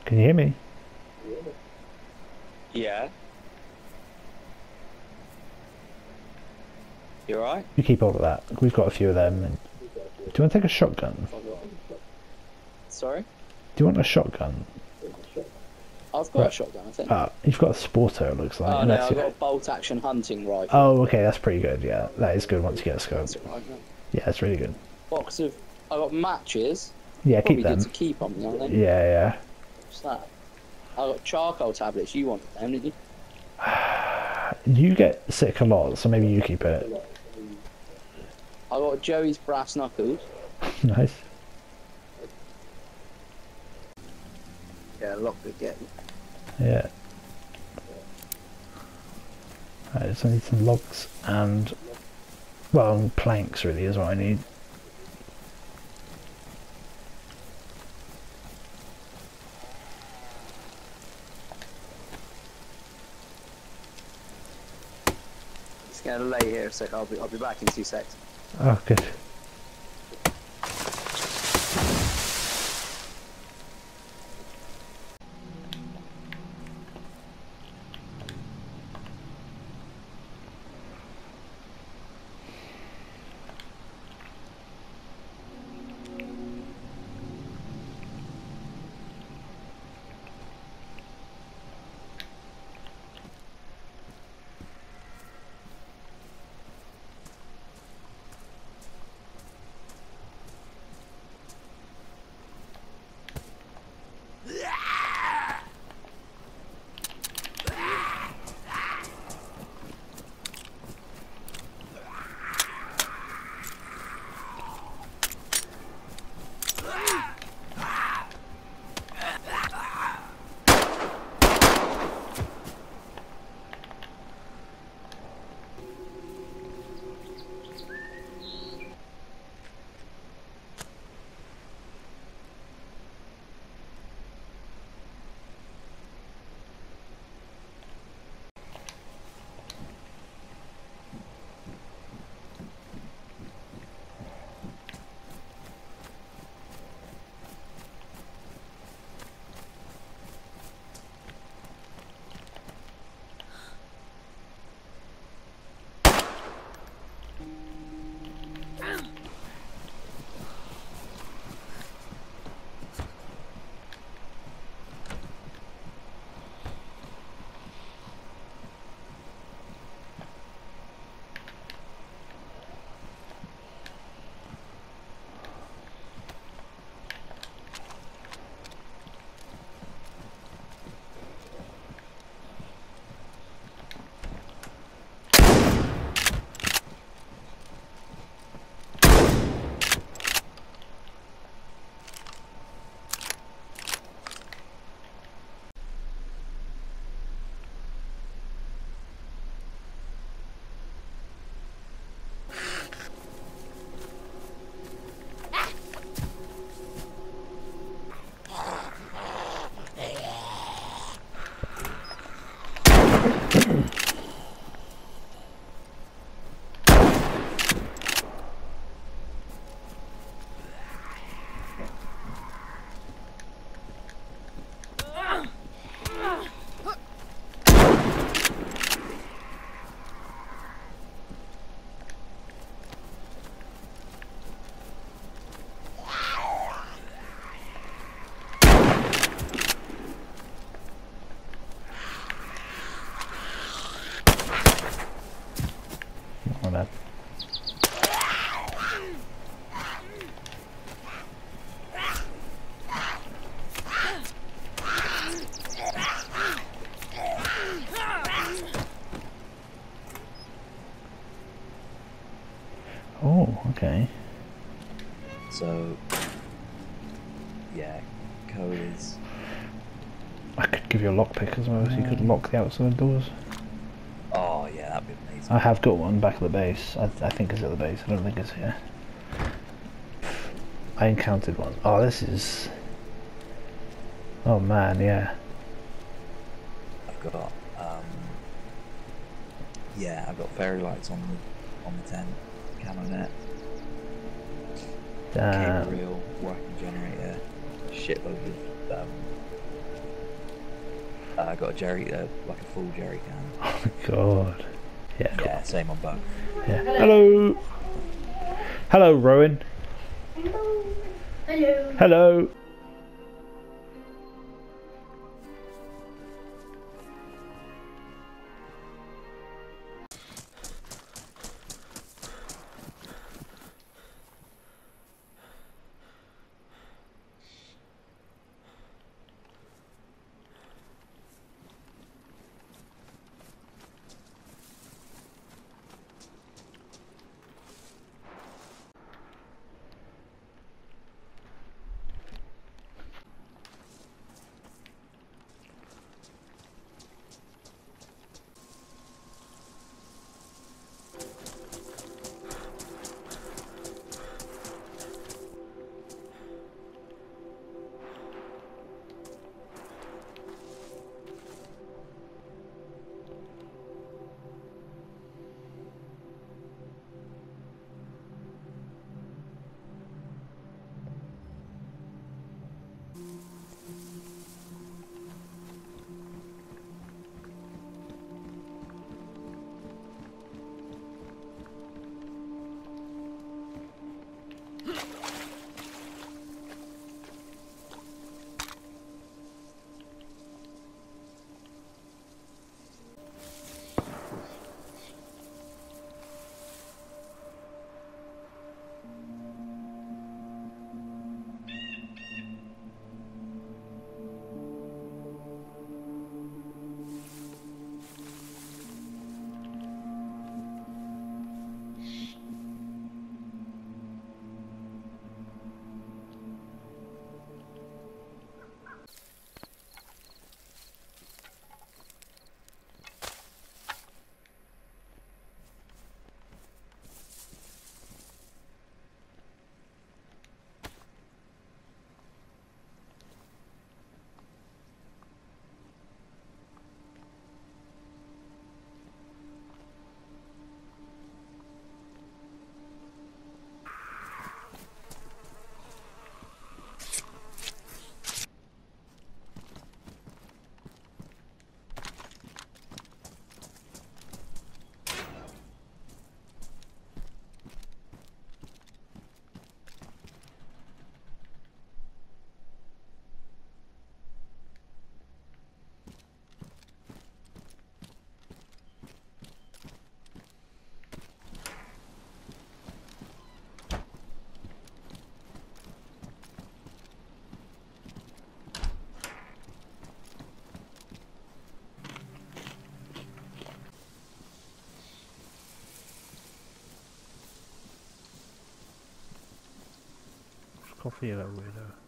Can you hear me? Yeah. You alright? You keep hold of that. We've got a few of them. And... Do you want to take a shotgun? Sorry? Do you want a shotgun? I've got a shotgun, I think. You've got a sporter, it looks like. Oh, no, I've got a bolt-action hunting rifle. Oh, okay, that's pretty good, yeah. That is good once you get a scope. That's right, yeah. Yeah, it's really good. Box of... I've got matches. Yeah, Probably keep them. good to keep on me, aren't they? Yeah. What's that? I've got charcoal tablets. You wanted them, didn't you? You get sick a lot, so maybe you keep it. I've got Joey's brass knuckles. Nice. Yeah, lock the gate. Yeah. I just need some logs and... Well, planks really is what I need. It's gonna lay here a sec. I'll be back in 2 seconds. Oh, good. My bad. Oh, okay. So, yeah, code is... I could give you a lockpick as well, so you could lock the outside doors. Oh, yeah, that'd be amazing. I have got one back at the base. I think it's at the base. I don't think it's here. I encountered one. Oh, this is... Oh man, yeah. I've got, yeah, I've got fairy lights on the tent, camo net, cable Damn. reel, working generator, shitload of I got a jerry, like a full jerry can. Oh my god. Yeah. Yeah, same on both. Yeah. Hello. Hello, Rowan. Hello. Hello. Hello. Coffee, you little weirdo.